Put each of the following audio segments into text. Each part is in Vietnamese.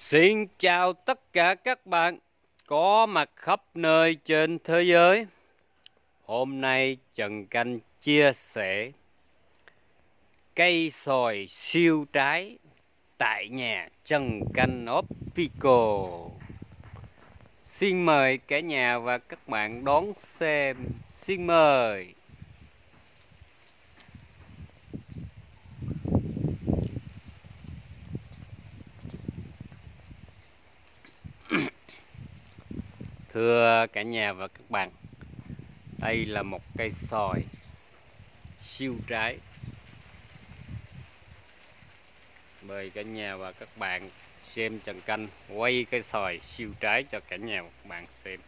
Xin chào tất cả các bạn có mặt khắp nơi trên thế giới. Hôm nay Trần Canh chia sẻ cây xoài siêu trái tại nhà Trần Canh Official. Xin mời cả nhà và các bạn đón xem. Xin mời. Thưa cả nhà và các bạn, đây là một cây xoài siêu trái. Mời cả nhà và các bạn xem Trần Canh quay cây xoài siêu trái cho cả nhà và các bạn xem.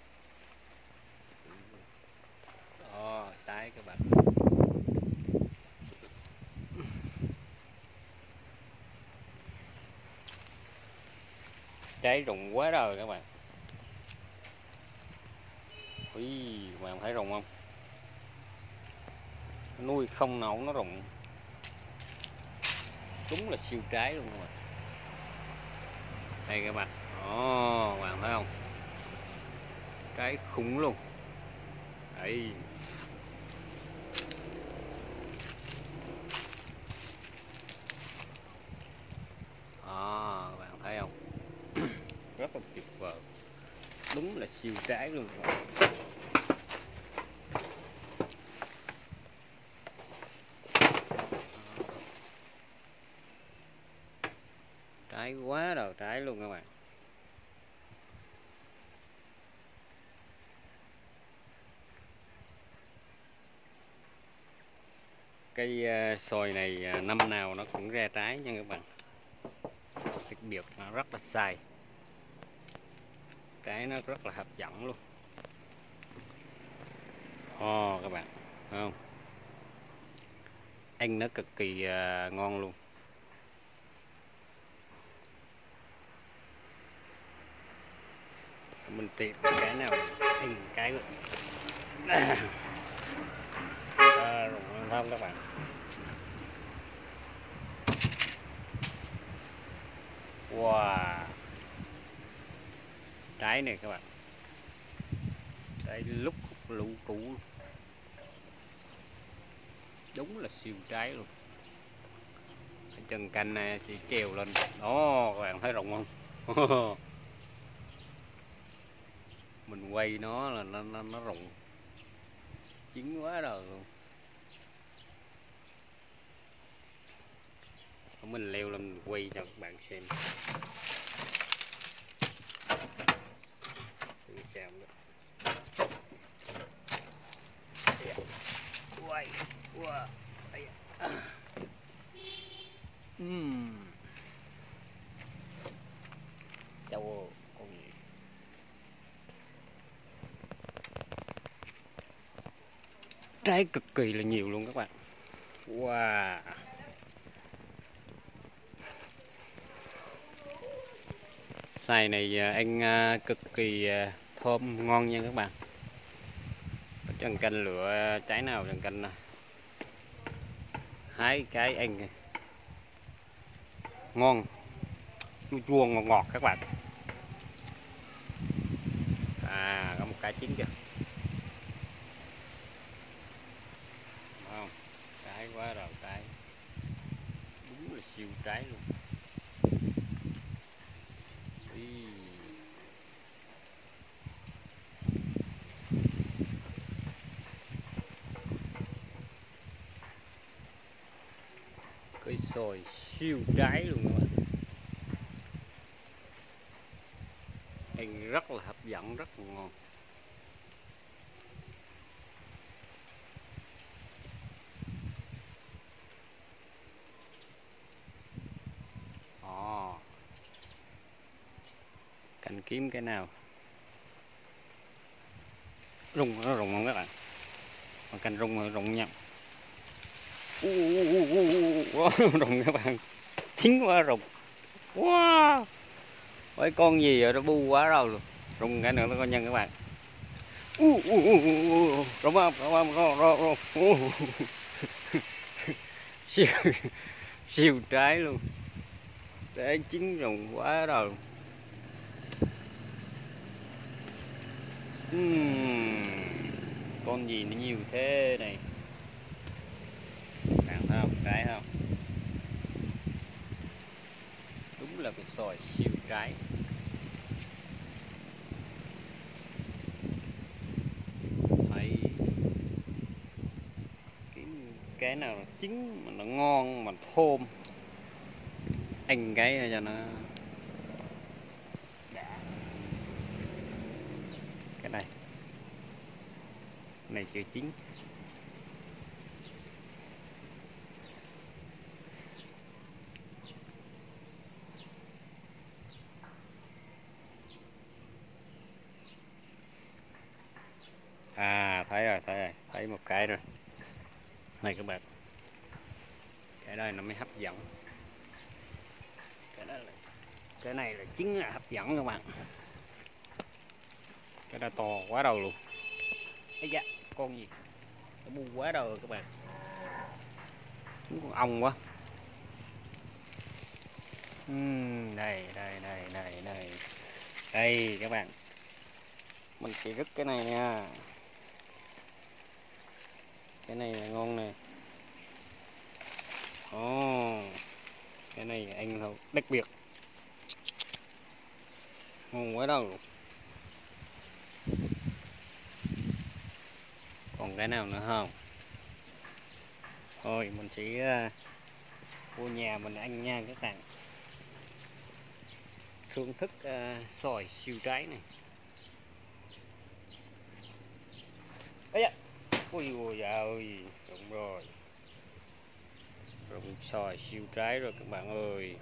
Đó, trái các bạn. Trái rụng quá rồi các bạn. Ui, các bạn thấy rụng không? Nuôi không nổi nó rụng. Đúng là siêu trái luôn các bạn. Đây các bạn. Đó, các bạn thấy không? Trái khủng luôn. Đấy. Đó, các bạn thấy không? Rất là tuyệt vời. Đúng là siêu trái luôn các bạn. Trái quá đầu trái luôn các bạn. Cây xoài này năm nào nó cũng ra trái nha các bạn. Đặc biệt nó rất là sai. Trái nó rất là hấp dẫn luôn. Các bạn thấy không? Ăn nó cực kỳ ngon luôn. Mình tìm cái nào ăn cái luôn. Rụng không các bạn. Wow, trái này các bạn, trái lúc lũ cũ, đúng là siêu trái luôn. Trần Canh này sẽ trèo lên đó, các bạn thấy rụng không? Mình quay nó là nó rụng chín quá rồi luôn. Mình leo lên mình quay cho các bạn xem. Quay. Wow. Châu con gì? Trái cực kỳ là nhiều luôn các bạn. Wow. Xoài này ăn cực kỳ thơm ngon nha các bạn. Trần Canh lựa trái nào Trần Canh hái cái ăn ngon, chua chua ngọt ngọt các bạn. Có một cái chín kìa. Không, trái quá rồi, trái đúng là siêu trái luôn. Cây xoài siêu trái luôn các bạn. Ăn rất là hấp dẫn, rất là ngon. Canh kiếm cái nào rung, nó rụng không các bạn? Mà canh rung rồi rụng nhau. Rụng các bạn, chín quá rụng. Wow, mấy con gì rồi nó bu quá rồi luôn. Rung cái nữa nó có nhân các bạn. Rụng không? Siêu siêu trái luôn. Trái chín rụng quá rồi. Con gì nó nhiều thế này, bạn thấy không, trái không, đúng là cái xoài siêu trái. Thấy cái nào nó chín mà nó ngon mà thơm, ăn cái cho nó đã. Cái này chưa chín. Thấy rồi, thấy một cái rồi này các bạn, cái đây nó mới hấp dẫn. Cái này là chính là hấp dẫn các bạn. Cái đó to quá đầu luôn. Ây da, con gì nó bu quá đầu rồi các bạn, con ong quá. Đây các bạn, mình sẽ rứt cái này nha. Cái này là ngon nè. Cái này anh không đặc biệt, ngon quá đâu. Còn cái nào nữa không? Thôi mình sẽ vô nhà mình ăn nha các bạn. Thưởng thức xoài siêu trái này. Ây da, ôi dạ ơi, đúng rồi, rụng xoài siêu trái rồi các bạn ơi.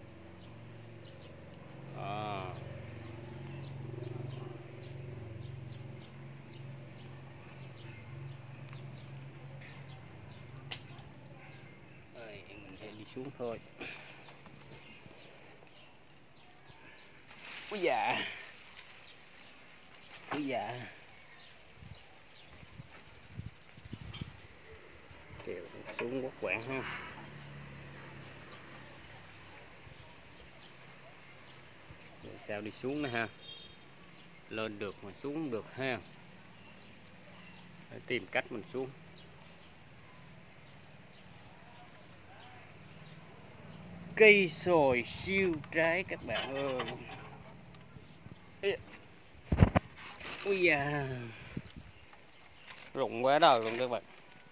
Đây, mình sẽ đi xuống thôi. Ui dạ, kiểu xuống quốc quảng ha. Để sao đi xuống nữa ha, lên được mà xuống không được ha, để tìm cách mình xuống. Cây xoài siêu trái các bạn ơi. Ui da, rụng quá đời luôn các bạn.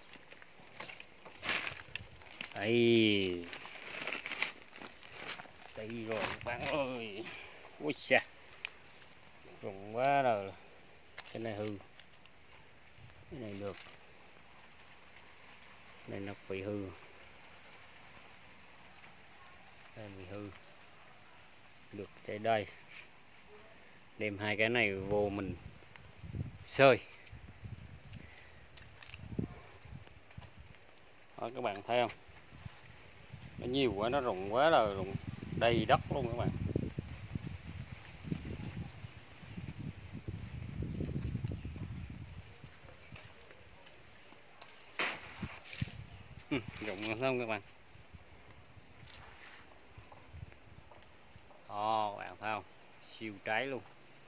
Đây rồi các bạn ơi. Ui xa, rụng quá rồi. Cái này hư, cái này được, cái này nó bị hư, đây bị hư được. Chạy đây, đem hai cái này vô mình sơi. Đó, các bạn thấy không, nó nhiều quá, nó rụng quá rồi, rụng đầy đất luôn các bạn. Rụng làm sao các bạn. Bạn thấy không, siêu trái luôn.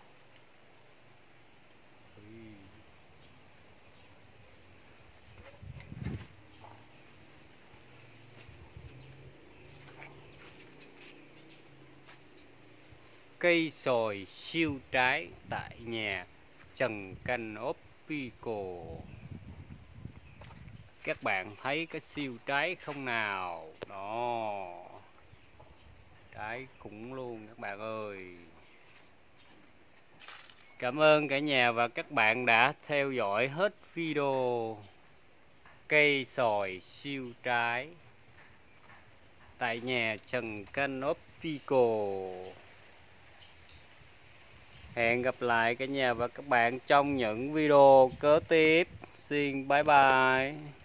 Cây xoài siêu trái tại nhà Trần Canh Optical. Các bạn thấy cái siêu trái không nào? Đó, trái khủng luôn các bạn ơi. Cảm ơn cả nhà và các bạn đã theo dõi hết video cây xoài siêu trái tại nhà Trần Canh Optical. Hẹn gặp lại cả nhà và các bạn trong những video kế tiếp. Xin bye bye.